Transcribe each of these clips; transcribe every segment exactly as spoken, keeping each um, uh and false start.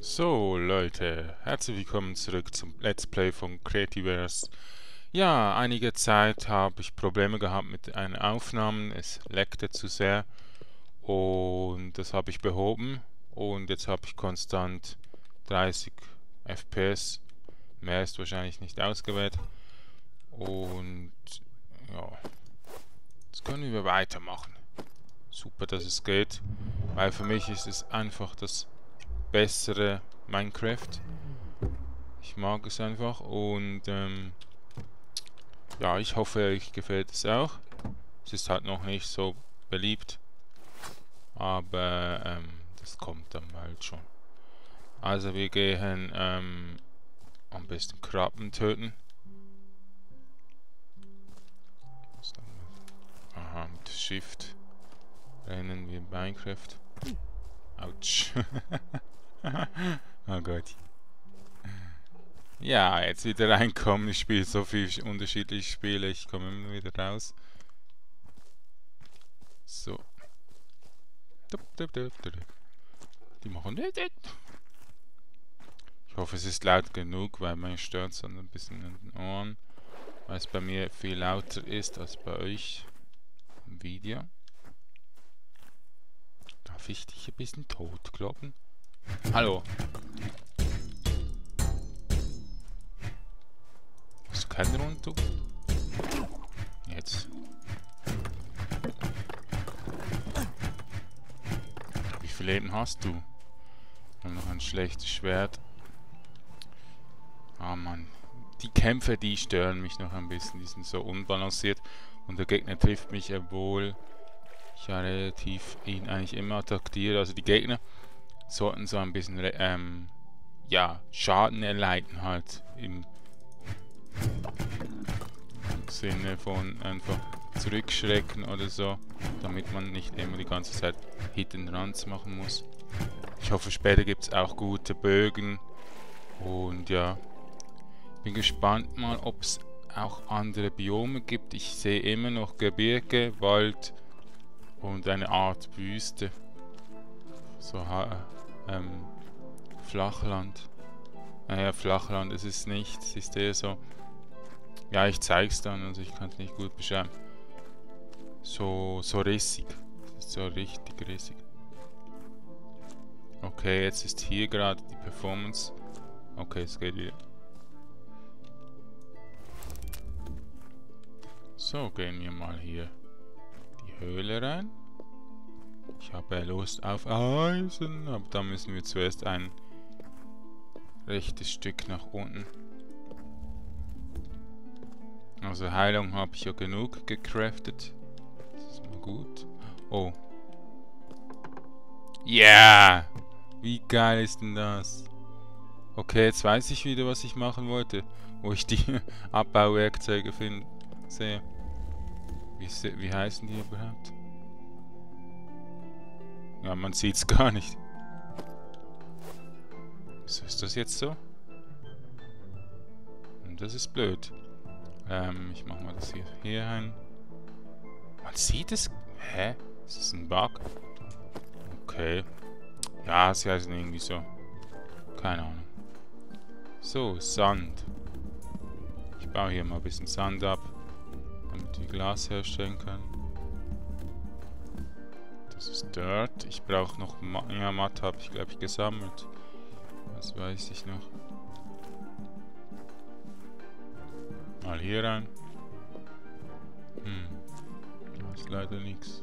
So Leute, herzlich willkommen zurück zum Let's Play von Creativerse. Ja, einige Zeit habe ich Probleme gehabt mit den Aufnahmen, es leckte zu sehr und das habe ich behoben und jetzt habe ich konstant dreißig F P S, mehr ist wahrscheinlich nicht ausgewählt und ja, jetzt können wir weitermachen. Super, dass es geht, weil für mich ist es einfach das bessere Minecraft. Ich mag es einfach und ähm, ja, ich hoffe, euch gefällt es auch. Es ist halt noch nicht so beliebt, aber ähm, das kommt dann bald schon. Also wir gehen ähm, am besten Krabben töten. Aha, mit Shift rennen wir in Minecraft. Autsch. Oh Gott. Ja, jetzt wieder reinkommen. Ich spiele so viele unterschiedliche Spiele. Ich komme immer wieder raus. So. Die machen. Ich hoffe, es ist laut genug, weil mir stört es ein bisschen in den Ohren. Weil es bei mir viel lauter ist als bei euch im Video. Darf ich dich ein bisschen totkloppen? Hallo. Hast du keinen Runter? Jetzt. Wie viel Leben hast du? Ich habe noch ein schlechtes Schwert. Ah Mann. Die Kämpfe, die stören mich noch ein bisschen. Die sind so unbalanciert. Und der Gegner trifft mich, obwohl ich ja relativ ihn eigentlich immer attackiere. Also die Gegner sollten so ein bisschen ähm, ja, Schaden erleiden halt. Im Sinne von einfach zurückschrecken oder so. Damit man nicht immer die ganze Zeit Hit and Runs machen muss. Ich hoffe, später gibt es auch gute Bögen. Und ja, bin gespannt mal, ob es auch andere Biome gibt. Ich sehe immer noch Gebirge, Wald und eine Art Wüste. So ähm, Flachland. Naja, Flachland ist es nicht. Es ist eher so. Ja, ich zeig's dann, also ich kann es nicht gut beschreiben. So, so rissig. Es ist so richtig rissig. Okay, jetzt ist hier gerade die Performance. Okay, es geht wieder. So, gehen wir mal hier die Höhle rein. Ich habe Lust auf Eisen, aber da müssen wir zuerst ein rechtes Stück nach unten. Also Heilung habe ich ja genug gecraftet. Das ist mal gut. Oh. Ja! Yeah! Wie geil ist denn das? Okay, jetzt weiß ich wieder, was ich machen wollte. Wo ich die Abbauwerkzeuge finde. Sehe. Wie, wie heißen die überhaupt? Ja, man sieht es gar nicht. Wieso ist das jetzt so? Und das ist blöd. Ähm, ich mach mal das hier, hier ein. Man sieht es. Hä? Ist das ein Bug? Okay. Ja, sie heißen irgendwie so. Keine Ahnung. So, Sand. Ich baue hier mal ein bisschen Sand ab, damit wir Glas herstellen können. Das ist Dirt. Ich brauche noch Ma ja, Matt habe ich glaube ich gesammelt. Das weiß ich noch. Mal hier rein. Hm. Da ist leider nichts.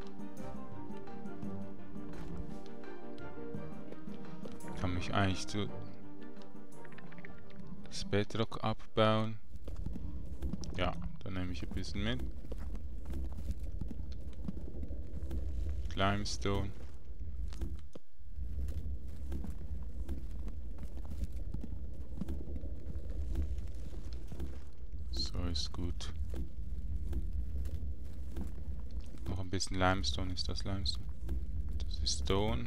Ich kann mich eigentlich zu das Bedrock abbauen. Ja, dann nehme ich ein bisschen mit. Limestone. So ist gut. Noch ein bisschen Limestone. Ist das Limestone? Das ist Stone.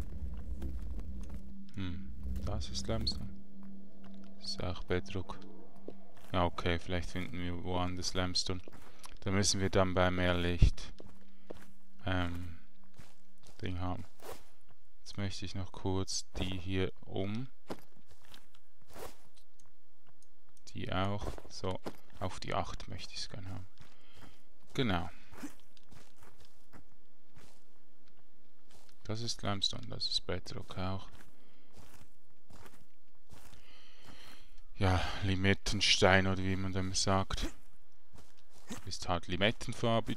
Hm, das ist Limestone. Das ist auch Bedrock. Ja, okay, vielleicht finden wir woanders Limestone. Da müssen wir dann bei mehr Licht ähm, Ding haben. Jetzt möchte ich noch kurz die hier um Die auch. So, auf die acht möchte ich es gerne haben. Genau. Das ist Limestone, das ist Bedrock auch. Ja, Limettenstein oder wie man dem sagt. Ist halt limettenfarbig.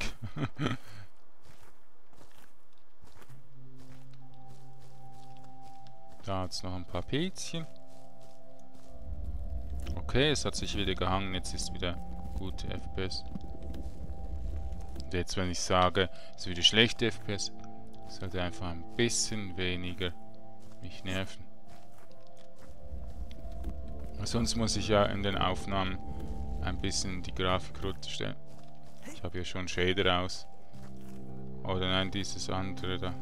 Da hat es noch ein paar Pilzchen. Okay, es hat sich wieder gehangen, jetzt ist wieder gute F P S. Und jetzt, wenn ich sage, es ist wieder schlechte F P S, sollte einfach ein bisschen weniger mich nerven. Sonst muss ich ja in den Aufnahmen ein bisschen die Grafik runterstellen. Ich habe ja schon Shader aus. Oder nein, dieses andere da.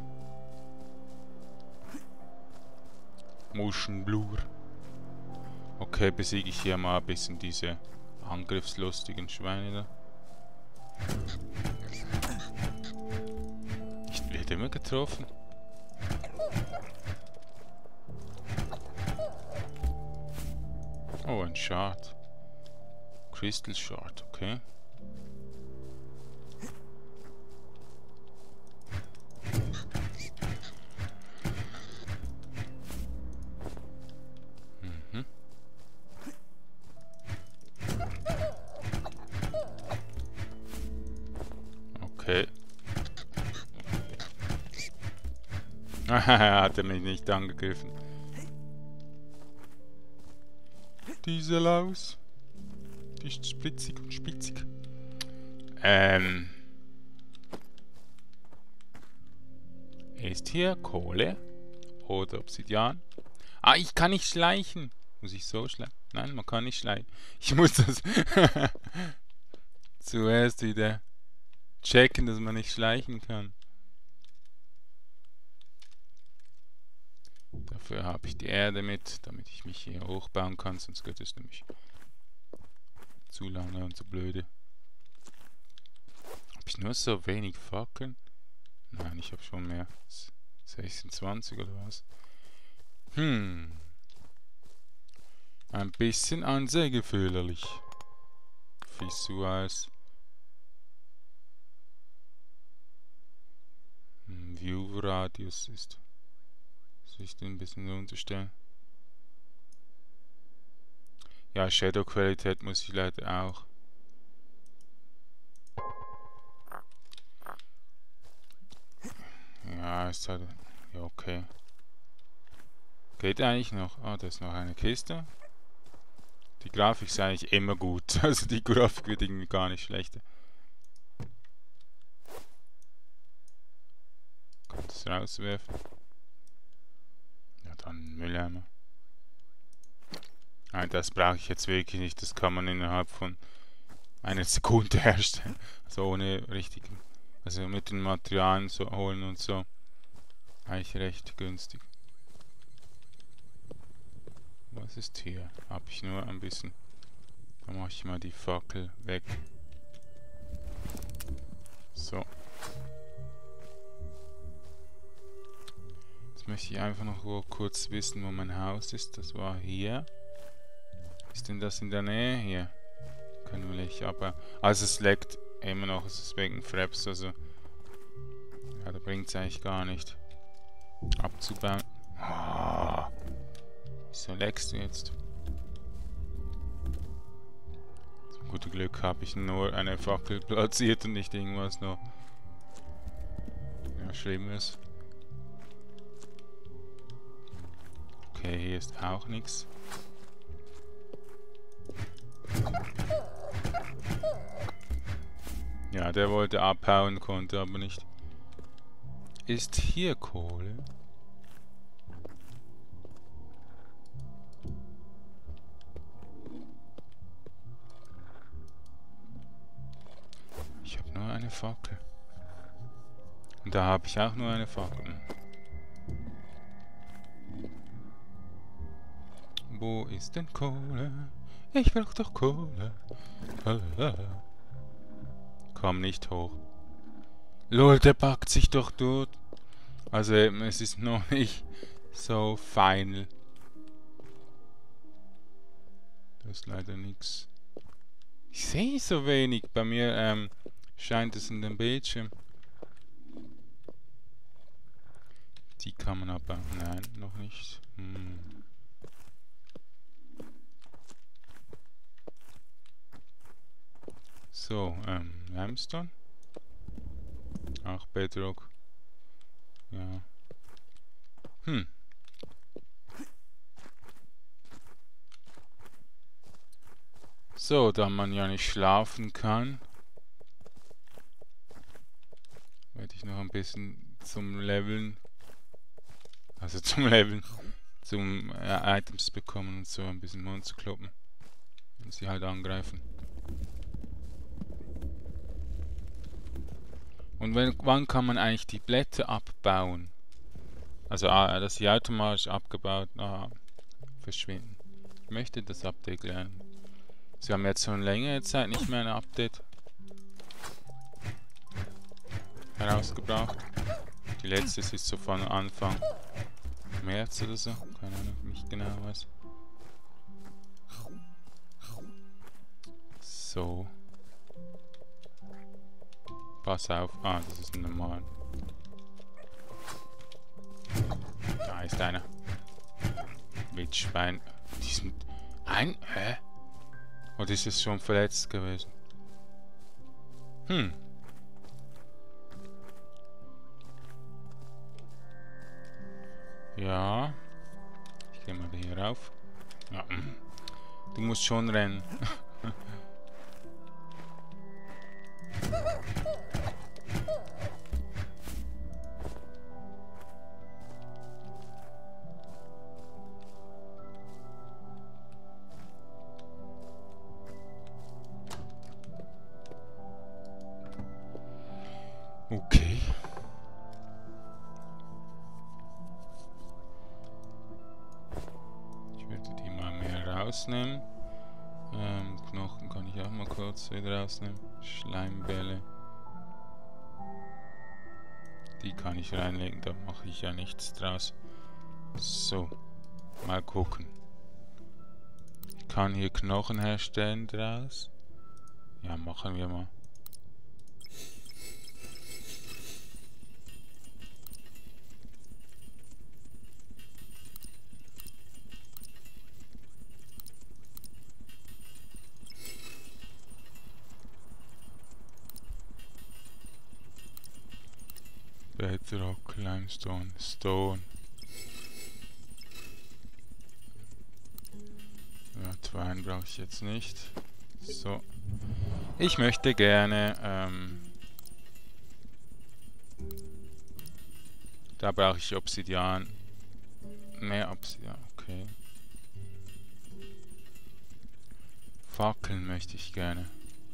Motion Blur. Okay, besiege ich hier mal ein bisschen diese angriffslustigen Schweine da. Ich werde immer getroffen. Oh, ein Shard. Crystal Shard, okay. Mhm. Okay. Er hat mich nicht angegriffen. Diese Laus. Die ist splitzig und spitzig. Ähm. Ist hier Kohle? Oder Obsidian? Ah, ich kann nicht schleichen. Muss ich so schleichen? Nein, man kann nicht schleichen. Ich muss das zuerst wieder checken, dass man nicht schleichen kann. Dafür habe ich die Erde mit, damit ich mich hier hochbauen kann, sonst geht es nämlich zu lange und zu blöde. Habe ich nur so wenig Fackeln? Nein, ich habe schon mehr. sechsundzwanzig oder was? Hm. Ein bisschen ansägefehlerlich. Visuals. Hm, View Radius ist. Soll ich den ein bisschen runterstellen? Ja, Shadow Qualität muss ich leider auch. Ja, ist halt. Ja, okay. Geht eigentlich noch. Ah, da ist noch eine Kiste. Die Grafik ist eigentlich immer gut. Also die Grafik wird irgendwie gar nicht schlechter. Kann das rauswerfen. Ja, dann Mülleimer. Nein, das brauche ich jetzt wirklich nicht. Das kann man innerhalb von einer Sekunde herstellen. Also ohne richtigen. Also mit den Materialien so holen und so. Eigentlich recht günstig. Was ist hier? Habe ich nur ein bisschen. Dann mache ich mal die Fackel weg. So. Jetzt möchte ich einfach noch kurz wissen, wo mein Haus ist. Das war hier. Ist denn das in der Nähe? Hier. Können wir nicht, aber. Also es leckt immer noch. Es ist wegen Fraps. Also. Ja, da bringt es eigentlich gar nicht. Abzubauen. Ah. Wieso leckst du jetzt? Zum guten Glück habe ich nur eine Fackel platziert und nicht irgendwas noch. Ja, Schlimmes. Okay, hier ist auch nichts. Ja, der wollte abhauen, konnte aber nicht. Ist hier Kohle? Ich habe nur eine Fackel. Und da habe ich auch nur eine Fackel. Wo ist denn Kohle? Ich will doch Kohle. Komm nicht hoch. Lol, der packt sich doch dort. Also es ist noch nicht so final. Da ist leider nichts. Ich sehe so wenig. Bei mir ähm, scheint es in dem Bildschirm. Die kann man aber... Nein, noch nicht. Hm. So, ähm, Limestone. Ach, Bedrock. Ja. Hm. So, da man ja nicht schlafen kann, werde ich noch ein bisschen zum Leveln, also zum Leveln, zum äh, Items bekommen und so ein bisschen Monster kloppen, wenn sie halt angreifen. Und wenn, wann kann man eigentlich die Blätter abbauen? Also, ah, dass sie automatisch abgebaut ah, verschwinden. Ich möchte das Update lernen. Sie haben jetzt schon längere Zeit nicht mehr ein Update herausgebracht. Die letzte ist so von Anfang März oder so. Keine Ahnung, nicht genau was. So. Pass auf. Ah, das ist ein normal. Da ist einer. Wildschwein. Die sind ein... Hä? Oder ist es schon verletzt gewesen? Hm. Ja. Ich gehe mal hier rauf. Ja. Du musst schon rennen. Okay. Ich werde die mal mehr rausnehmen. Ähm, Knochen kann ich auch mal kurz wieder rausnehmen. Schleimbälle. Die kann ich reinlegen, da mache ich ja nichts draus. So. Mal gucken. Ich kann hier Knochen herstellen draus. Ja, machen wir mal. Bedrock, Limestone, Stone. Ja, Twine brauche ich jetzt nicht. So. Ich möchte gerne, ähm, da brauche ich Obsidian. Mehr Obsidian, okay. Fackeln möchte ich gerne.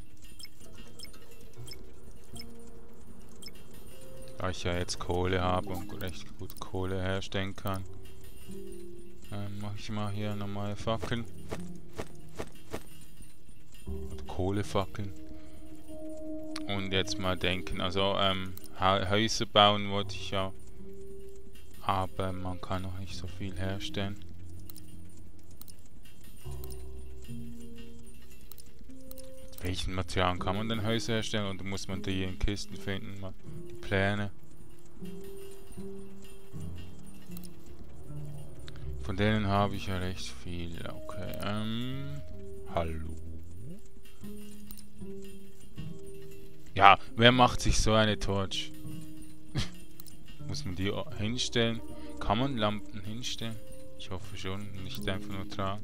Da ich ja jetzt Kohle habe und recht gut Kohle herstellen kann, ähm, mache ich mal hier normale Fackeln. Oder Kohlefackeln. Und jetzt mal denken, also ähm, Häuser bauen wollte ich ja, aber man kann noch nicht so viel herstellen. Mit welchen Materialien kann man denn Häuser herstellen oder muss man die in Kisten finden? Die Pläne. Von denen habe ich ja recht viel. Okay, ähm, hallo? Ja, wer macht sich so eine Torch? Muss man die hinstellen? Kann man Lampen hinstellen? Ich hoffe schon, nicht einfach nur tragen.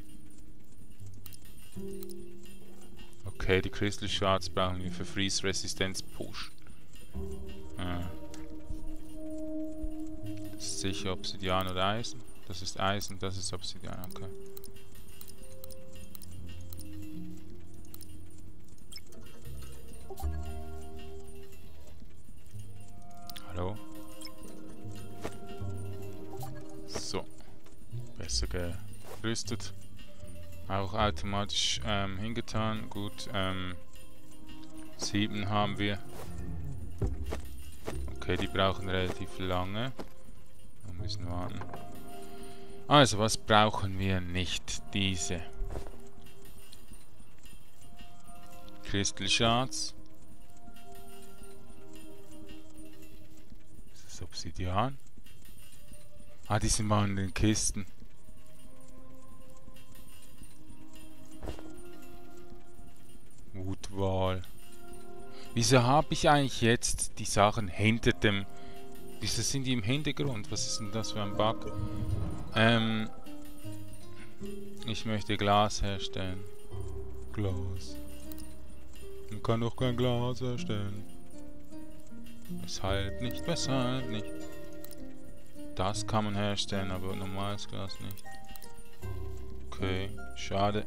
Okay, die Crystal Shards brauchen wir für Freeze Resistance Push. Ah. Das ist sicher Obsidian oder Eisen. Das ist Eisen, das ist Obsidian, okay. Hallo? So. Besser gerüstet. Auch automatisch ähm, hingetan. Gut, ähm, sieben haben wir. Okay, die brauchen relativ lange. Wir müssen warten. Also, was brauchen wir nicht? Diese. Crystal Shards. Ist das Obsidian? Ah, die sind mal in den Kisten. Woodwall. Wieso habe ich eigentlich jetzt die Sachen hinter dem... Wieso sind die im Hintergrund? Was ist denn das für ein Bug? Ähm... Ich möchte Glas herstellen. Glas. Man kann doch kein Glas herstellen. Weshalb nicht? Weshalb nicht? Das kann man herstellen, aber normales Glas nicht. Okay, schade.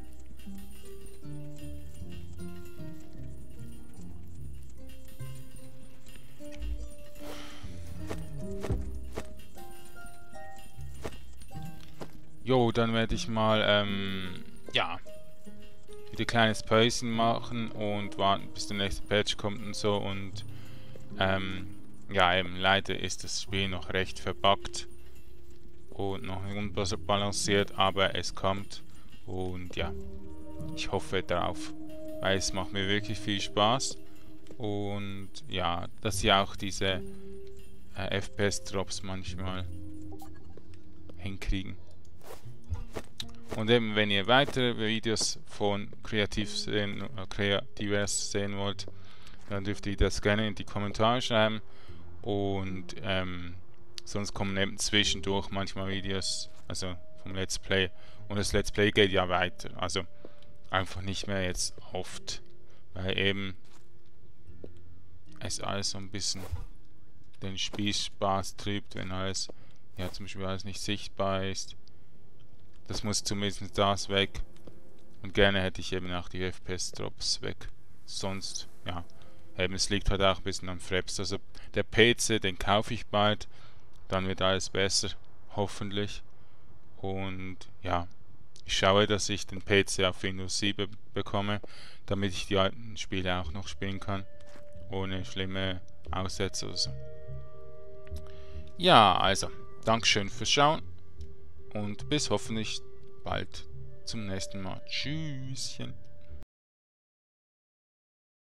Jo, dann werde ich mal, ähm, ja, wieder ein kleines Päuschen machen und warten, bis der nächste Patch kommt und so. Und, ähm, ja, eben, leider ist das Spiel noch recht verbuggt und noch unbalanciert, aber es kommt. Und ja, ich hoffe darauf, weil es macht mir wirklich viel Spaß. Und ja, dass sie auch diese äh, F P S-Drops manchmal hinkriegen. Und eben, wenn ihr weitere Videos von Kreativ sehen, äh, Creativers sehen wollt, dann dürft ihr das gerne in die Kommentare schreiben. Und ähm, sonst kommen eben zwischendurch manchmal Videos, also vom Let's Play. Und das Let's Play geht ja weiter, also einfach nicht mehr jetzt oft, weil eben es alles so ein bisschen den Spielspaß trübt, wenn alles, ja zum Beispiel alles nicht sichtbar ist. Das muss zumindest das weg. Und gerne hätte ich eben auch die F P S-Drops weg. Sonst, ja, eben es liegt halt auch ein bisschen am Fraps. Also der P C, den kaufe ich bald. Dann wird alles besser, hoffentlich. Und ja, ich schaue, dass ich den P C auf Windows sieben bekomme, damit ich die alten Spiele auch noch spielen kann. Ohne schlimme Aussätze oder so. Ja, also, Dankeschön fürs Schauen. Und bis hoffentlich bald zum nächsten Mal. Tschüsschen.